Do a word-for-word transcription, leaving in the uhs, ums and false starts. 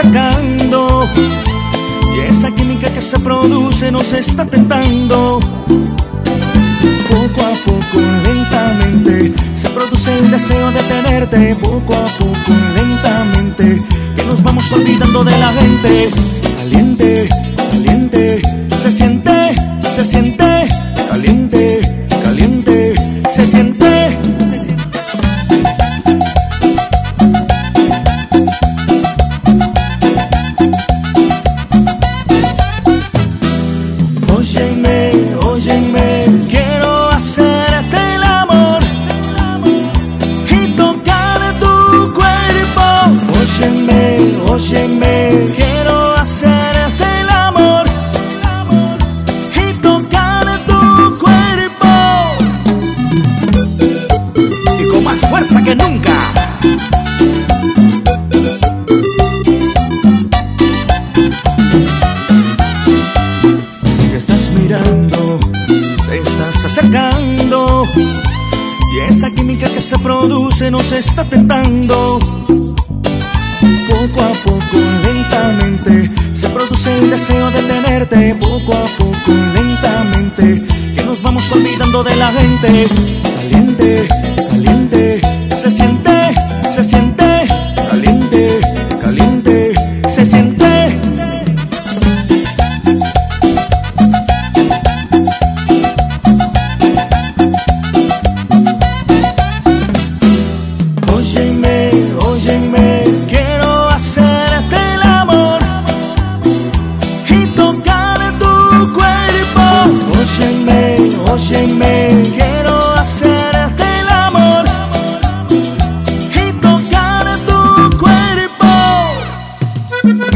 acercando y esa química que se produce nos está tentando. Poco a poco, lentamente, se produce el deseo de tenerte. Poco a poco, lentamente, que nos vamos olvidando de la gente. Caliente, caliente, se siente, se siente. Caliente, caliente, se siente. Óyeme, óyeme, quiero hacerte el amor y tocar tu cuerpo. Óyeme, óyeme, quiero hacerte el amor y tocar tu cuerpo. Y con más fuerza que nunca. Te estás acercando y esa química que se produce nos está tentando. Poco a poco, lentamente, se produce el deseo de tenerte. Poco a poco, lentamente, que nos vamos olvidando de la gente. Caliente, caliente, se siente, se siente. Caliente, caliente, se siente. Óyeme, quiero hacerte el amor y tocar tu cuerpo. Óyeme, óyeme, quiero hacerte el amor y tocar tu cuerpo.